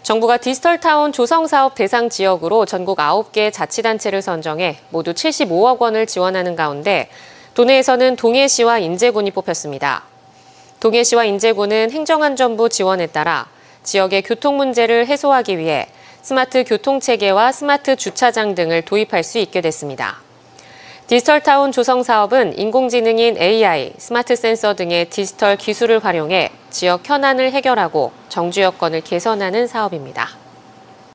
정부가 디지털타운 조성사업 대상 지역으로 전국 9개 자치단체를 선정해 모두 75억 원을 지원하는 가운데 도내에서는 동해시와 인제군이 뽑혔습니다. 동해시와 인제군은 행정안전부 지원에 따라 지역의 교통 문제를 해소하기 위해 스마트 교통체계와 스마트 주차장 등을 도입할 수 있게 됐습니다. 디지털타운 조성 사업은 인공지능인 AI, 스마트 센서 등의 디지털 기술을 활용해 지역 현안을 해결하고 정주 여건을 개선하는 사업입니다.